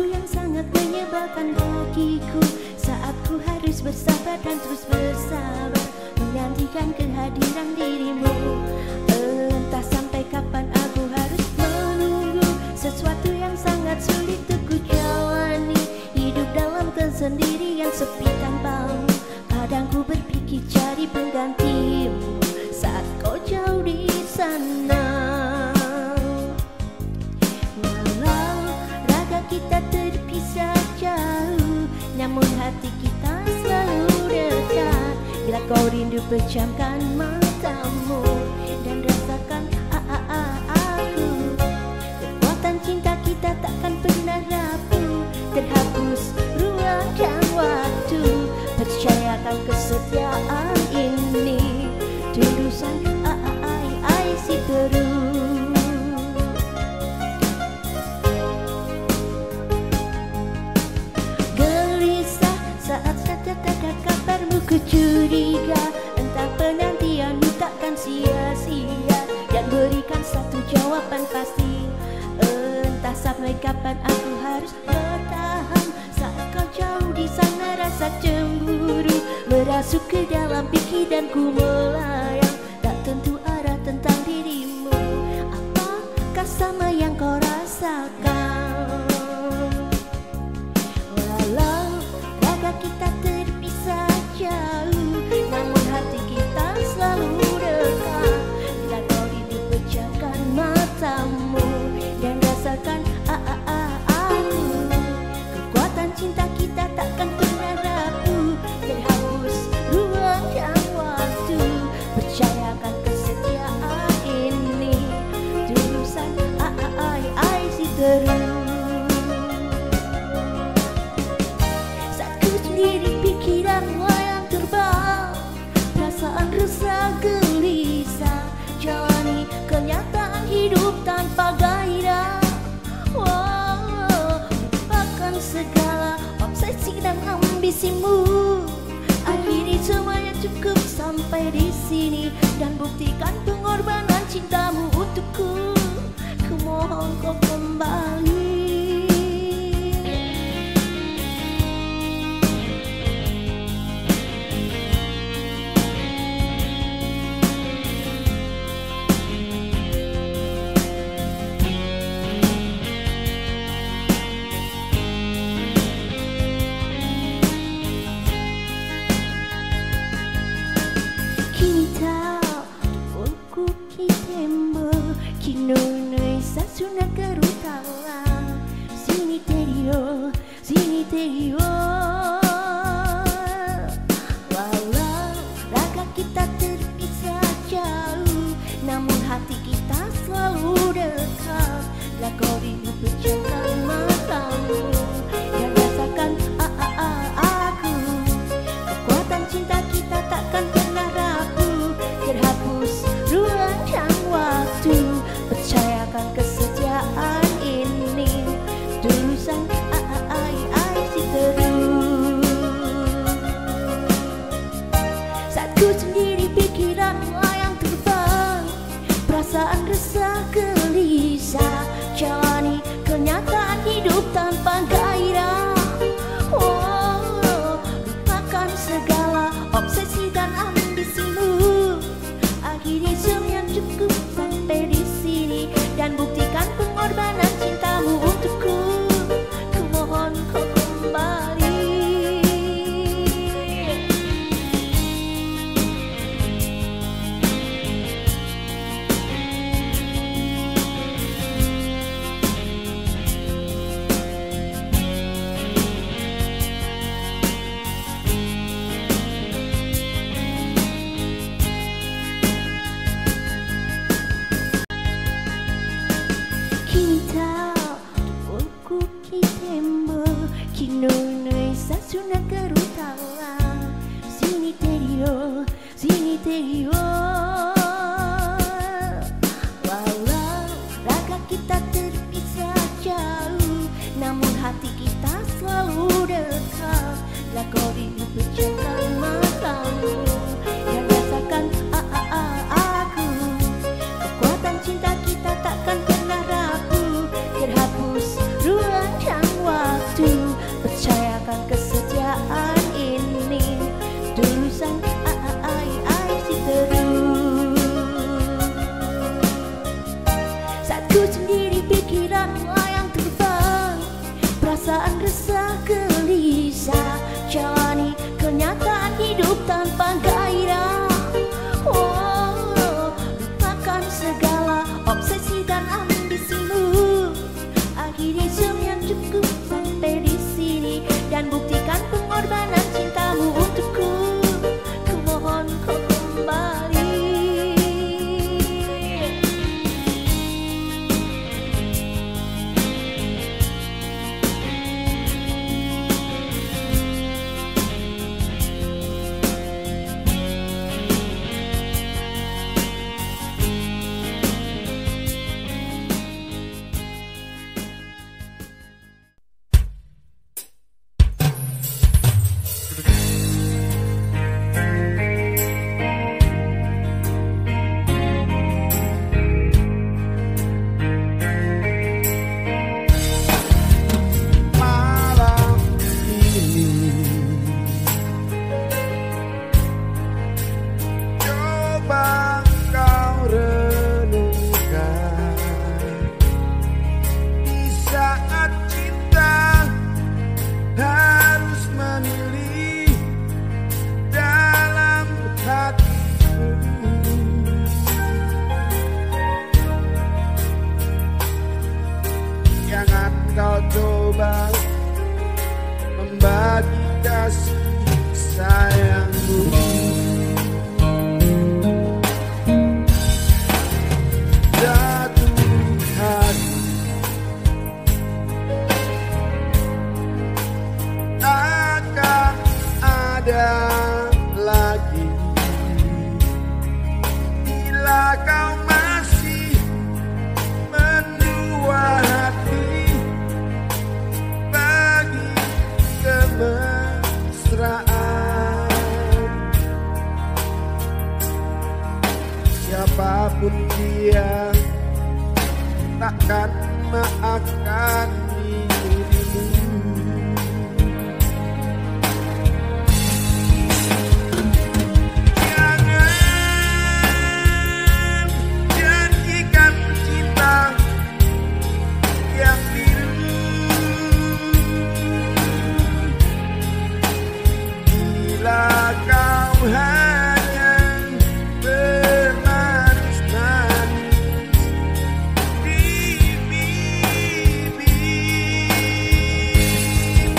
Sesuatu yang sangat menyebalkan bagiku saat ku harus bersabar dan terus bersabar menantikan kehadiran dirimu. Entah sampai kapan aku harus menunggu sesuatu yang sangat sulit untuk ku jalani. Hidup dalam kesendirian sepi tanpamu. Kadang ku berpikir cari penggantimu saat kau jauh di sana. Walau raga kita terpisah jauh, namun hati kita selalu dekat. Bila kau rindu pejamkan matamu dan rasakan aku. Kekuatan cinta kita takkan pernah rapuh, terhapus ruang dan waktu. Percayakan kesetiaan ini, tulusan si terus. Gelisah saat saja tak ada kabarmu, ku curiga entah penantianmu takkan sia-sia dan berikan satu jawaban pasti. Entah sampai kapan aku harus bertahan saat kau jauh di sana. Rasa cemburu merasuk ke dalam pikiranku melayang, tak tentu arah tentang dirimu. Apakah sama yang kau rasakan? Walau raga kita terpisah jauh, namun hati kita selalu dekat. Bila kau rindu pejamkan matamu dan rasakan aku. Kekuatan cinta kita takkan pernah rapuh, terhapus ruang dan waktu. Percayakan kesetiaan ini, tulusan si terus. Saat ku sendiri pikiran layang terbang, perasaan resah gelisah, jalani kenyataan hidup tanpa gairah. Lupakan segala obsesi dan ambisimu. Akhiri semuanya cukup sampai di sini dan buktikan pengorbanan cintamu untukku. Ku mohon kau kembali. Suna garutala, sini terio. Walau raga kita terpisah jauh, namun hati kita selalu dekat. Bila kau rindu pejamkan matamu dan rasakan aku. Kekuatan cinta kita takkan pernah rapuh, terhapus ruang dan waktu. Percayakan kesetiaan ini, tulusan si terus. Saat ku sendiri pikiran layang terbang, perasaan resah gelisah, jalani kenyataan hidup tanpa gairah. Lupakan segala obsesi dan ambisimu. Akhirnya semuanya cukup sampai di sini dan buktikan pengorbanan cintamu untukku. Ku mohon kau kembali. Suna garutala, sini terio. Walau raga kita terpisah jauh, namun hati kita selalu dekat. Bila kau rindu pejamkan matamu dan rasakan aku. Kekuatan cinta kita takkan pernah rapuh, terhapus ruang dan waktu. perasaan resah gelisah, jalani kenyataan hidup tanpa gairah. Oh, lupakan segala obsesi dan ambisimu. Akhiri semua yang cukup sampai di sini dan buktikan pengorbanan cintamu untukku. Kumohon kau kembali. Jangan kau coba membagi kasih sayangmu. Satu hari akan ada lagi, bila kau masih mendua hati bagi kemesraan. Siapapun dia takkan maafkan dirimu. Jangan janjikan cinta yang biru, bila kau hanya bermanis-manis di bibir.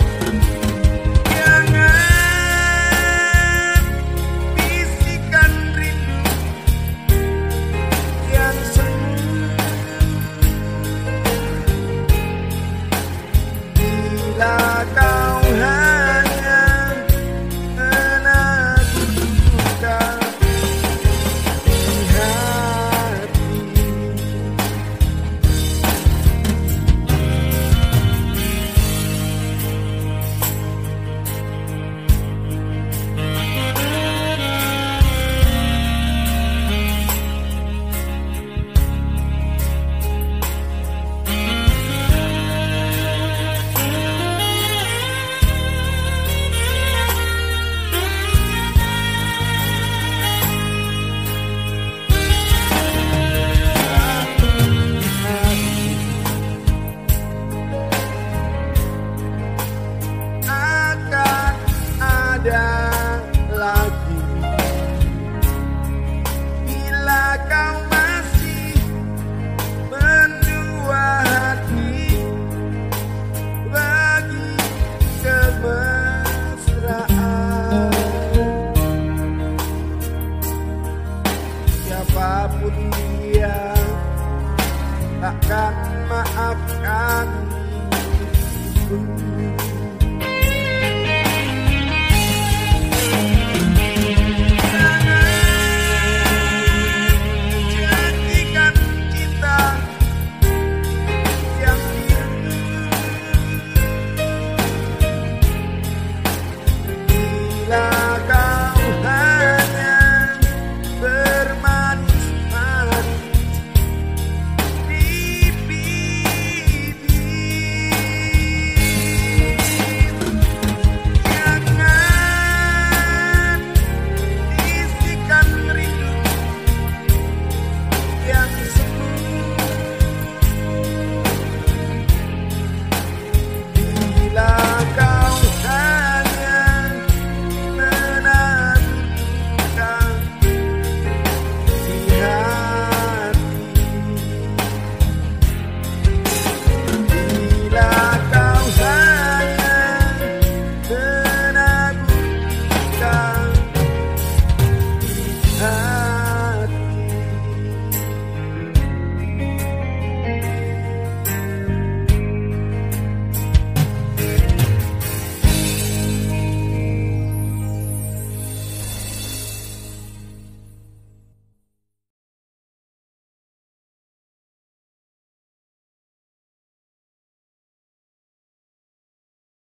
Jangan bisikan rindu yang semu, bila kau hanya menatap duka di hati. Akan ada